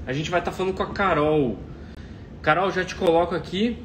A gente vai estar falando com a Carol. Carol, já te coloco aqui.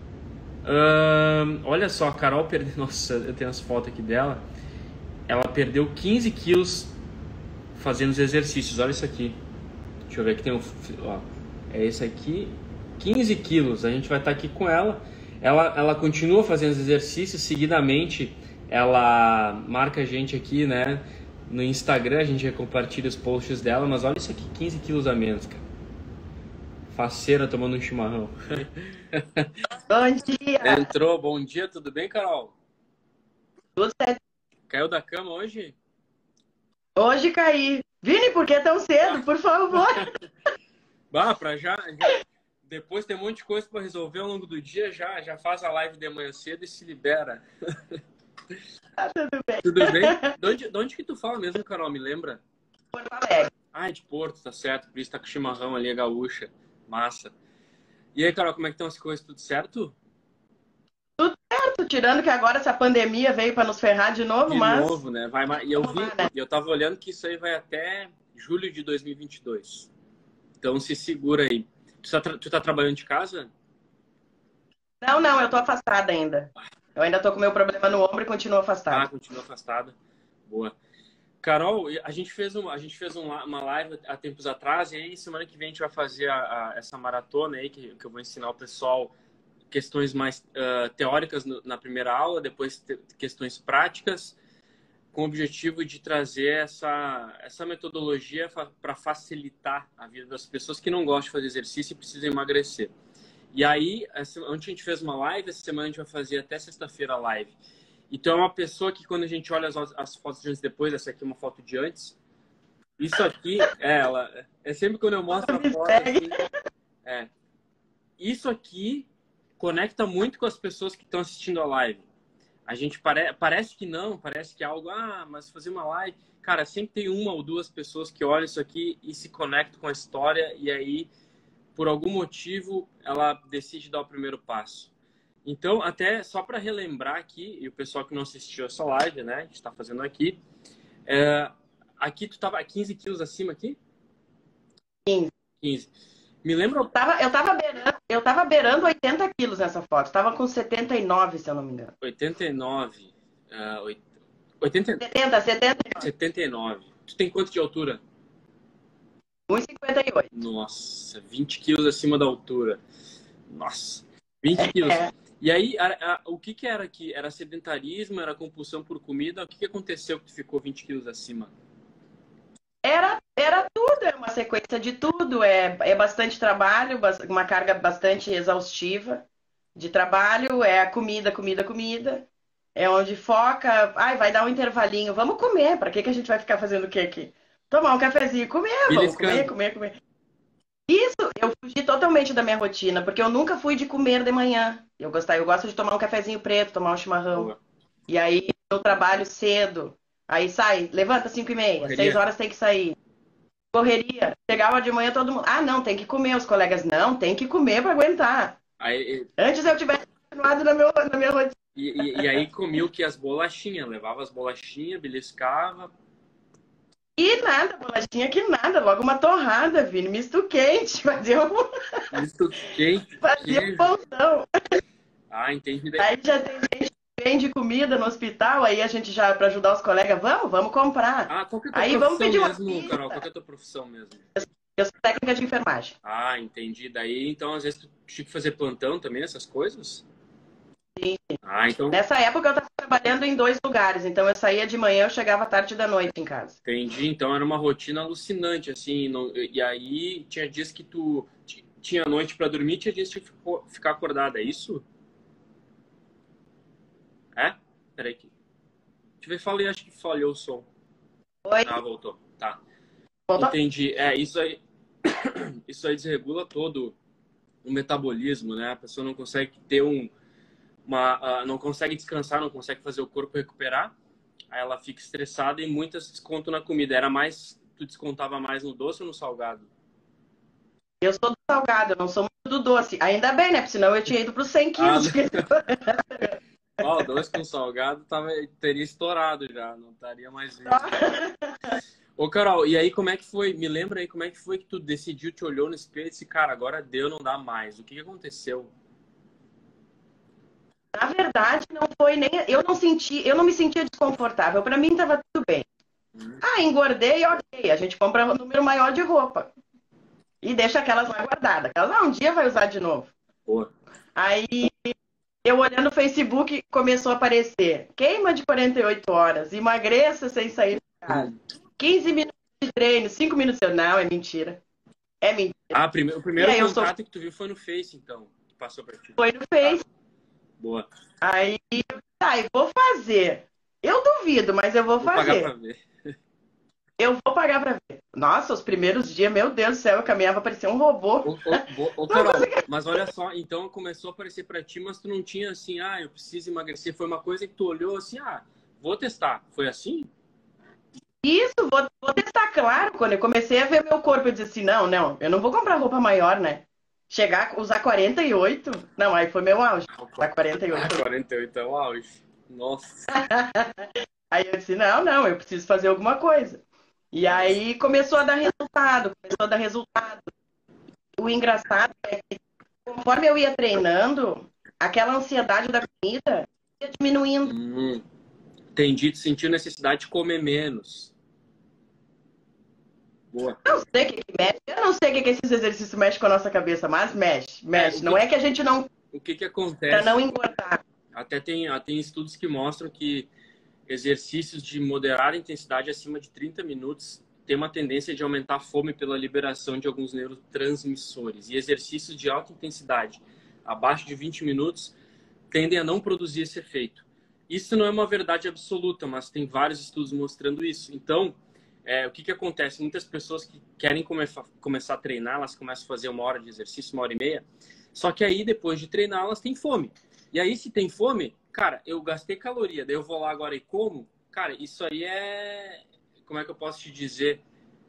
Olha só, a Carol perdeu... Nossa, eu tenho as fotos aqui dela. Ela perdeu 15 quilos fazendo os exercícios. Olha isso aqui. Deixa eu ver aqui, tem um... Ó, é esse aqui. 15 quilos. A gente vai estar aqui com ela. Ela continua fazendo os exercícios. Seguidamente, ela marca a gente aqui, né? No Instagram, a gente compartilha os posts dela. Mas olha isso aqui, 15 quilos a menos, cara. Faceira tomando um chimarrão. Bom dia! Entrou, bom dia, tudo bem, Carol? Tudo certo. Caiu da cama hoje? Hoje caí. Vini, por que tão cedo? Por favor. Bah, pra já. Depois tem um monte de coisa pra resolver ao longo do dia, já faz a live de manhã cedo e se libera. Tudo bem. Tudo bem? De onde que tu fala mesmo, Carol? Me lembra? Porto Alegre. Ah, é de Porto, tá certo. Por isso tá com chimarrão ali, a gaúcha. Massa. E aí, Carol, como é que estão as coisas? Tudo certo? Tudo certo, tirando que agora essa pandemia veio para nos ferrar de novo, De mas... novo, né? E eu vi, e eu tava olhando que isso aí vai até julho de 2022. Então se segura aí. Tu tá trabalhando de casa? Não, eu tô afastada ainda. Eu ainda tô com meu problema no ombro e continuo Ah, afastada. continua afastada. Boa. Carol, a gente fez uma live há tempos atrás, e aí semana que vem a gente vai fazer essa maratona aí, que eu vou ensinar o pessoal questões mais teóricas na primeira aula, depois questões práticas, com o objetivo de trazer essa metodologia para facilitar a vida das pessoas que não gostam de fazer exercício e precisam emagrecer. E aí, ontem a gente fez uma live, essa semana a gente vai fazer até sexta-feira a live. Então, é uma pessoa que, quando a gente olha as fotos de antes e depois, essa aqui é uma foto de antes. Isso aqui, é sempre quando eu mostro a foto assim, isso aqui conecta muito com as pessoas que estão assistindo a live. A gente parece que não, parece que é algo, mas fazer uma live... Cara, sempre tem uma ou duas pessoas que olham isso aqui e se conectam com a história, e aí, por algum motivo, ela decide dar o primeiro passo. Então, até só para relembrar aqui, e o pessoal que não assistiu essa live, né, a gente está fazendo aqui, aqui tu tava 15 quilos acima aqui? 15. Me lembra... Eu tava beirando 80 quilos nessa foto. Tava com 79, se eu não me engano. 89. 80... 79. 79. Tu tem quanto de altura? 1,58. Nossa, 20 quilos acima da altura. Nossa, 20 quilos. E aí, o que era aqui? Era sedentarismo? Era compulsão por comida? O que aconteceu que tu ficou 20 quilos acima? Era tudo, é uma sequência de tudo. É bastante trabalho, uma carga bastante exaustiva de trabalho. É a comida. É onde foca. Ai, vai dar um intervalinho. Vamos comer. Para que a gente vai ficar fazendo o que aqui? Tomar um cafezinho e comer. Vamos comer. Isso, eu fugi totalmente da minha rotina, porque eu nunca fui de comer de manhã. Eu gosto de tomar um cafezinho preto, tomar um chimarrão. Boa. E aí eu trabalho cedo. Aí sai, levanta 5h30, 6 horas tem que sair. Correria. Chegava de manhã todo mundo. Não, tem que comer. Os colegas, não, tem que comer para aguentar. Aí, Antes eu tivesse continuado na minha rotina. E aí comia o que? As bolachinhas. Levava as bolachinhas, beliscava. E nada, bolachinha que nada. Logo uma torrada, Vini. Misto quente. Misto quente. Fazia um pãozão. Entendi. Aí já tem gente que vende comida no hospital. Aí a gente já, para ajudar os colegas, vamos comprar. Qual que é a tua aí profissão vamos pedir mesmo, Carol? Qual que é a tua profissão mesmo? Eu sou técnica de enfermagem. Entendi. Daí, então, às vezes, tu tinha que fazer plantão também, essas coisas? Sim. Então... Nessa época eu estava trabalhando em 2 lugares, então eu saía de manhã, eu chegava tarde da noite em casa. Entendi, então era uma rotina alucinante, assim, e aí tinha dias que tu tinha noite para dormir, tinha dias que ficar acordada, é isso? Peraí aqui. Deixa eu ver, falei, acho que falhou o som. Oi? Voltou, tá. Voltou? Entendi, isso aí desregula todo o metabolismo, né? A pessoa não consegue ter não consegue descansar, não consegue fazer o corpo recuperar, aí ela fica estressada e muitas descontam na comida. Tu descontava mais no doce ou no salgado? Eu sou do salgado, eu não sou muito do doce. Ainda bem, né? Porque senão eu tinha ido para os 100 quilos. O doce com salgado teria estourado já, não estaria mais vivo. Ô, Carol, e aí como é que foi? Me lembra aí como é que foi que tu decidiu, te olhou no espelho e disse, cara, agora deu, não dá mais. O que que aconteceu? Na verdade, não foi nem. Eu não me sentia desconfortável. Para mim estava tudo bem. Hum, Ah, engordei, ok. A gente compra um número maior de roupa e deixa aquelas lá guardadas. Aquelas, um dia vai usar de novo. boa. Aí eu olhando no Facebook, começou a aparecer. Queima de 48 horas, emagreça sem sair de casa. 15 minutos de treino, 5 minutos. Não, é mentira. É mentira. Ah, o E primeiro aí eu sou. contato que tu viu foi no Face, então, que passou pra ti. Foi no Tá, Face. boa. Aí, tá, eu vou fazer. Eu duvido, mas eu vou Vou pagar pra fazer. ver. Eu vou pagar pra ver. Nossa, os primeiros dias, meu Deus do céu, eu caminhava, parecia um robô. Ô, Não Carol, conseguia. mas olha só, então começou a aparecer pra ti, mas tu não tinha assim, ah, eu preciso emagrecer. Foi uma coisa que tu olhou assim, ah, vou testar. Foi assim? Isso, vou testar, claro. Quando eu comecei a ver meu corpo, eu disse assim: não, não, eu não vou comprar roupa maior, né? Chegar a usar 48? Não, aí foi meu auge. Usar Ah, 48. 48 é o auge. Nossa. Aí eu disse: não, não, eu preciso fazer alguma coisa. E Mas, aí começou a dar resultado, começou a dar resultado. O engraçado é que conforme eu ia treinando, aquela ansiedade da comida ia diminuindo. hum, entendi, tu sentiu necessidade de comer menos. Boa. Não sei o que que mexe, eu não sei o que que esses exercícios mexem com a nossa cabeça, mas mexe, É, mexe. Não é que a gente não, o que que para não acontece? engordar. Tem estudos que mostram que exercícios de moderada intensidade acima de 30 minutos têm uma tendência de aumentar a fome pela liberação de alguns neurotransmissores. E exercícios de alta intensidade abaixo de 20 minutos tendem a não produzir esse efeito. Isso não é uma verdade absoluta, mas tem vários estudos mostrando isso. Então, o que que acontece? Muitas pessoas que querem começar a treinar, elas começam a fazer 1 hora de exercício, 1 hora e meia, só que aí, depois de treinar, elas têm fome. E aí, se tem fome, cara, eu gastei caloria, daí eu vou lá agora e como, cara, isso aí é... Como é que eu posso te dizer?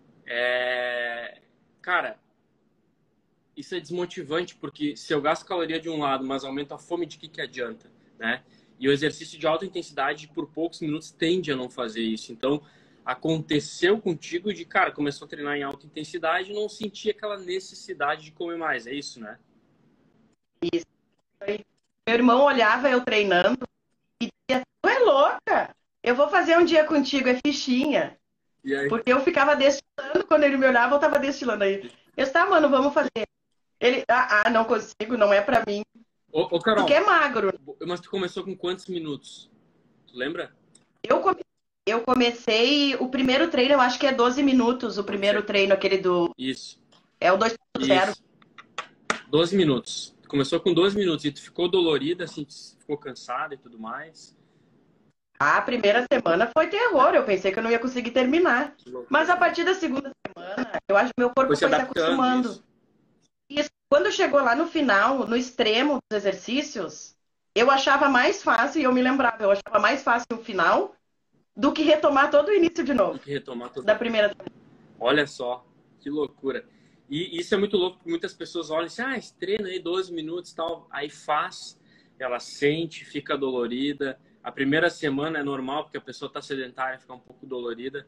Cara, isso é desmotivante, porque se eu gasto caloria de um lado, mas aumento a fome, de que adianta, né? E o exercício de alta intensidade, por poucos minutos, tende a não fazer isso. Então, aconteceu contigo de, cara, começou a treinar em alta intensidade e não sentia aquela necessidade de comer mais, é isso, né? Isso aí. Meu irmão olhava eu treinando e dizia: tu é louca? Eu vou fazer um dia contigo, é fichinha. E aí? Porque eu ficava destilando, quando ele me olhava, eu tava destilando aí. Eu disse: tá, mano, vamos fazer. Ele: não consigo, não é pra mim. Ô, Porque Carol, é magro. mas tu começou com quantos minutos? Tu lembra? Eu, come- eu comecei, o primeiro treino, eu acho que é 12 minutos, o primeiro treino, aquele do. Isso, É o 2.0. isso. 12 minutos. Tu começou com 12 minutos e tu ficou dolorida, assim, ficou cansada e tudo mais. A primeira semana foi terror, eu pensei que eu não ia conseguir terminar. Que loucura. Mas a partir da segunda semana, eu acho que meu Foi corpo se foi se adaptando, acostumando. isso. E quando chegou lá no final, no extremo dos exercícios, eu achava mais fácil, e eu me lembrava, eu achava mais fácil o final do que retomar todo o início de Tem novo, que retomar da tudo. primeira semana. Olha só, que loucura. E isso é muito louco, porque muitas pessoas olham assim, esse treino aí, 12 minutos e tal. Aí faz, ela sente, fica dolorida. A primeira semana é normal, porque a pessoa está sedentária, fica um pouco dolorida.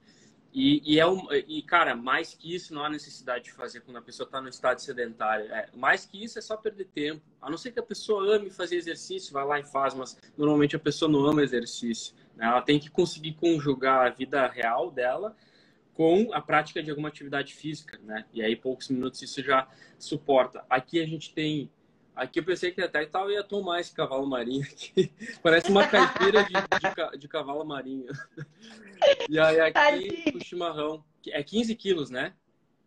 Cara, mais que isso não há necessidade de fazer quando a pessoa está no estado sedentário. Mais que isso é só perder tempo. A não ser que a pessoa ame fazer exercício, vai lá e faz, mas normalmente a pessoa não ama exercício, né? Ela tem que conseguir conjugar a vida real dela com a prática de alguma atividade física, né? E aí, poucos minutos isso já suporta. Aqui a gente tem... Aqui eu pensei que até tal ia tomar esse cavalo marinho aqui. Parece uma caipira de cavalo marinho. E aí aqui o Tadinho. chimarrão, que é 15 quilos, né?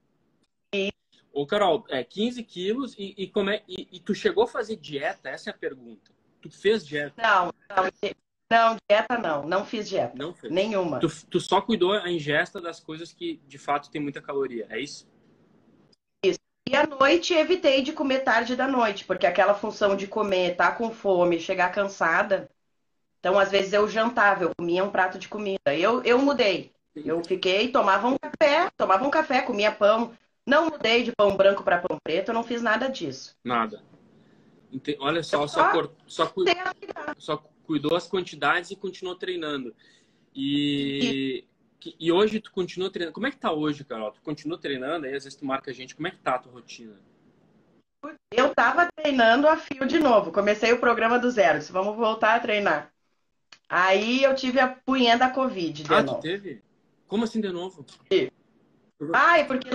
Ô, Carol, 15 quilos e tu chegou a fazer dieta? Essa é a pergunta. Tu fez dieta? Não, não, não, dieta não, não fiz dieta, Não fez. nenhuma. Tu só cuidou a ingesta das coisas que de fato tem muita caloria, é isso? Isso. E à noite evitei de comer tarde da noite, porque aquela função de comer, estar com fome, chegar cansada. Então, às vezes eu jantava, eu comia um prato de comida. Eu mudei. Eu fiquei, tomava um café, comia pão. Não mudei de pão branco para pão preto, eu não fiz nada disso. Nada. Olha Eu só, só sei só cuidou as quantidades e continuou treinando. que E E hoje tu continua treinando. Como é que tá hoje, Carol? Tu continua treinando, aí às vezes tu marca a gente. Como é que tá a tua rotina? Eu tava treinando a fio de novo. Comecei o programa do zero. Disse, vamos voltar a treinar. Aí eu tive a punheta da Covid de Ah, tu novo. teve? Como assim de novo? Ah, é porque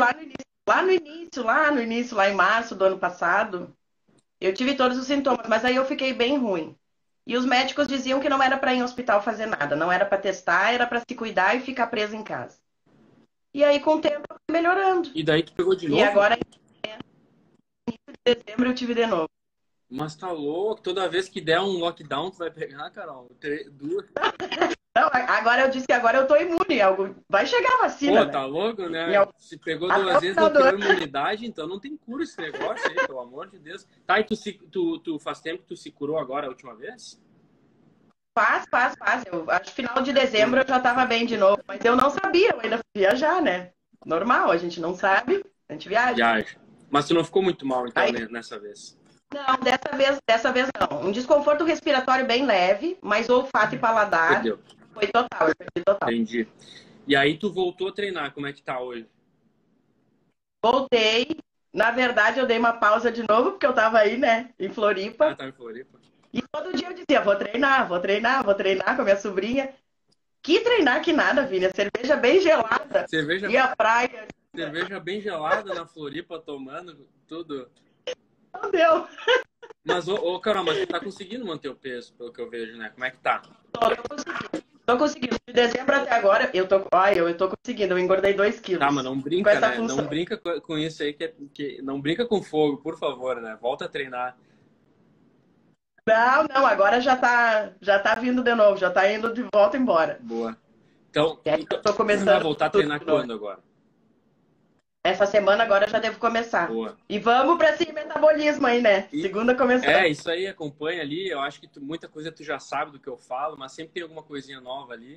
lá em março do ano passado, eu tive todos os sintomas, mas aí eu fiquei bem ruim. E os médicos diziam que não era para ir ao hospital fazer nada, não era para testar, era para se cuidar e ficar preso em casa. E aí, com o tempo, eu fui melhorando. E daí tu pegou de E novo? agora, em dezembro, eu tive de novo. Mas tá louco, toda vez que der um lockdown, tu vai pegar, Carol. Duas. Não, agora eu disse que agora eu tô imune. Vai chegar a vacina, Pô, né? tá louco, né? Se pegou Até duas o vezes, final não do criou ano. imunidade, então não tem cura esse negócio aí, pelo amor de Deus. Tá, e tu faz tempo que tu se curou agora a última vez? Faz. Eu acho que final de dezembro eu já tava bem de novo. Mas eu não sabia, eu ainda fui viajar, né? Normal, a gente não sabe, a gente viaja. Viagem. Mas tu não ficou muito mal, então, Aí, né, nessa vez? não, dessa vez não. Um desconforto respiratório bem leve, mas olfato e paladar Perdeu. foi total, eu perdi total. Entendi. E aí tu voltou a treinar, como é que tá hoje? Voltei. Na verdade, eu dei uma pausa de novo, porque eu tava aí, né, em Ah, Floripa. tá em Floripa. E todo dia eu dizia, vou treinar com a minha sobrinha. Que treinar que nada, Vini. A cerveja bem gelada. Cerveja, E a praia, cerveja bem gelada na Floripa, tomando tudo. não deu. Mas, Carol, mas tu tá conseguindo manter o peso, pelo que eu vejo, né? Como é que tá? Tô conseguindo. De dezembro até agora, eu tô conseguindo. Eu engordei 2 Tá, quilos mas não com brinca, essa né? Não função. brinca com isso aí, não brinca com fogo, por favor, né? Volta a treinar. Não, agora já tá vindo de novo, já tá indo de volta embora. Boa. Então, E aí eu tô vai começando voltar a tudo treinar de novo. quando agora? Essa semana agora já devo começar. Boa. E vamos pra esse metabolismo aí, né? E, Segunda começando. isso aí, acompanha ali. Eu acho que muita coisa tu já sabe do que eu falo, mas sempre tem alguma coisinha nova ali.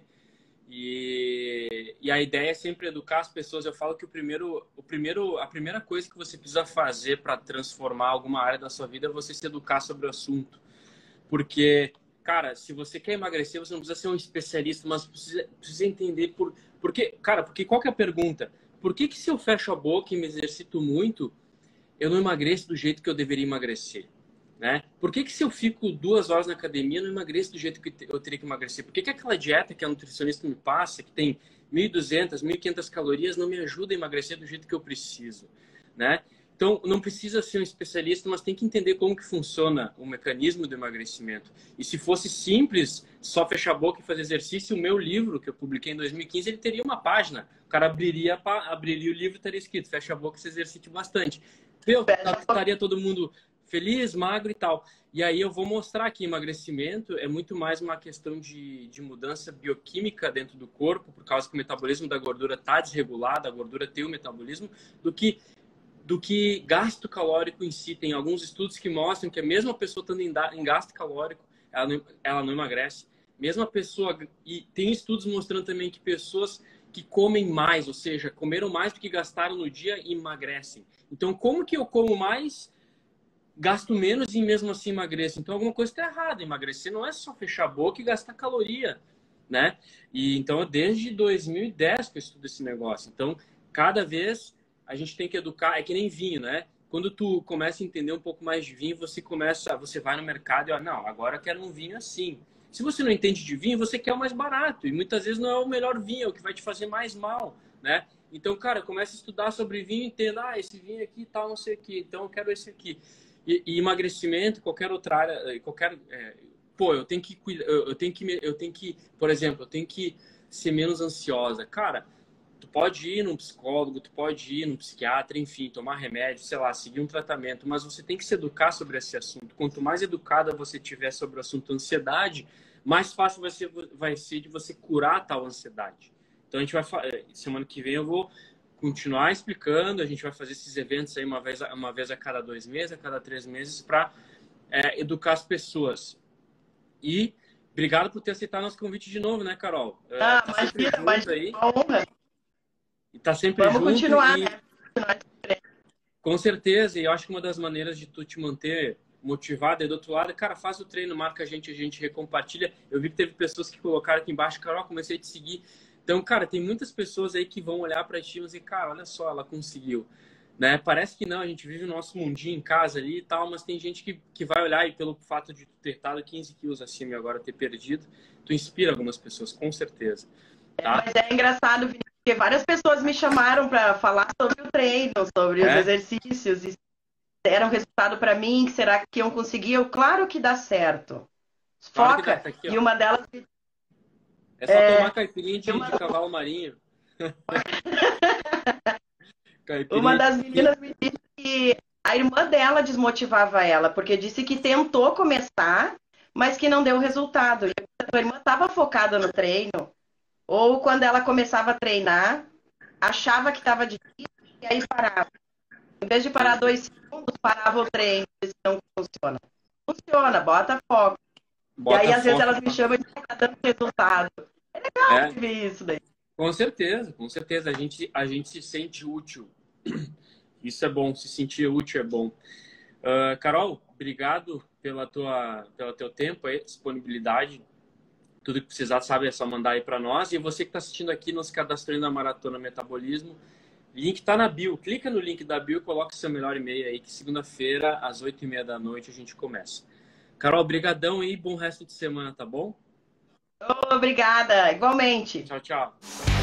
E a ideia é sempre educar as pessoas. Eu falo que a primeira coisa que você precisa fazer para transformar alguma área da sua vida é você se educar sobre o assunto. Porque, cara, se você quer emagrecer, você não precisa ser um especialista, mas precisa entender porque, cara, porque qual que é a pergunta? Por que se eu fecho a boca e me exercito muito, eu não emagreço do jeito que eu deveria emagrecer? Né? Por que se eu fico 2 horas na academia, eu não emagreço do jeito que eu teria que emagrecer? Por que aquela dieta que a nutricionista me passa, que tem 1.200, 1.500 calorias, não me ajuda a emagrecer do jeito que eu preciso? Né? Então, não precisa ser um especialista, mas tem que entender como que funciona o mecanismo do emagrecimento. E se fosse simples, só fechar a boca e fazer exercício, o meu livro, que eu publiquei em 2015, ele teria uma página. O cara abriria o livro e estaria escrito, fecha a boca e se exercite bastante. Estaria todo mundo feliz, magro e tal. E aí eu vou mostrar que emagrecimento é muito mais uma questão de mudança bioquímica dentro do corpo, por causa que o metabolismo da gordura está desregulado, a gordura tem o metabolismo, do que gasto calórico em si. Tem alguns estudos que mostram que a mesma pessoa estando em gasto calórico, ela não emagrece. Mesma pessoa, e tem estudos mostrando também que pessoas que comem mais, ou seja, comeram mais do que gastaram no dia, emagrecem. Então, como que eu como mais, gasto menos e mesmo assim emagreço? Então, alguma coisa está errada. Emagrecer não é só fechar a boca e gastar caloria, né? E então, desde 2010 que eu estudo esse negócio. Então, cada vez a gente tem que educar, é que nem vinho, né? Quando tu começa a entender um pouco mais de vinho, você vai no mercado e não, agora eu quero um vinho assim. Se você não entende de vinho, você quer o mais barato. E muitas vezes não é o melhor vinho, é o que vai te fazer mais mal, né? Então, cara, começa a estudar sobre vinho e entenda, esse vinho aqui e tal, não sei o que, então eu quero esse aqui. E emagrecimento, qualquer outra área, eu tenho que cuidar, por exemplo, eu tenho que ser menos ansiosa. Cara, tu pode ir num psicólogo, tu pode ir num psiquiatra, enfim, tomar remédio, sei lá, seguir um tratamento, mas você tem que se educar sobre esse assunto. Quanto mais educada você tiver sobre o assunto ansiedade, mais fácil vai ser de você curar tal ansiedade. Então, semana que vem eu vou continuar explicando, a gente vai fazer esses eventos aí uma vez a cada 2 meses, a cada 3 meses, para educar as pessoas. E obrigado por ter aceitado nosso convite de novo, né, Carol? Tá sempre junto aí. Honra. E tá sempre Vamos junto continuar, e né? com certeza, e eu acho que uma das maneiras de tu te manter motivado é do outro lado, cara, faz o treino, marca a gente recompartilha. Eu vi que teve pessoas que colocaram aqui embaixo, Carol, comecei a te seguir. Então, cara, tem muitas pessoas aí que vão olhar para ti e dizer, cara, olha só, ela conseguiu. Né? Parece que não, a gente vive o nosso mundinho em casa ali e tal, mas tem gente que vai olhar e pelo fato de tu ter estado 15 quilos acima e agora ter perdido, tu inspira algumas pessoas, com certeza. Tá? Mas é engraçado, porque várias pessoas me chamaram para falar sobre o treino, sobre os exercícios, e deram resultado para mim, será que eu conseguia? Claro que dá certo. Claro Foca. tá aqui, e uma delas... É só tomar caipirinha de cavalo marinho. Uma das meninas me disse que a irmã dela desmotivava ela, porque disse que tentou começar, mas que não deu resultado. A irmã estava focada no treino, ou quando ela começava a treinar, achava que estava difícil e aí parava. Em vez de parar 2 segundos, parava o treino. Disse, não funciona. Funciona, bota foco. Bota e aí, às foco, vezes, elas me chamam de tá dando resultado. É legal ver isso daí. Com certeza, com certeza. A gente se sente útil. Isso é bom, se sentir útil é bom. Carol, obrigado pelo teu tempo aí, disponibilidade. Tudo que precisar, sabe, é só mandar aí para nós. E você que está assistindo aqui, nos cadastrando na Maratona Metabolismo, link está na bio. Clica no link da bio e coloca seu melhor e-mail aí, que segunda-feira, às 8h30 da noite, a gente começa. Carol, brigadão e bom resto de semana, tá bom? Obrigada, igualmente. Tchau, tchau.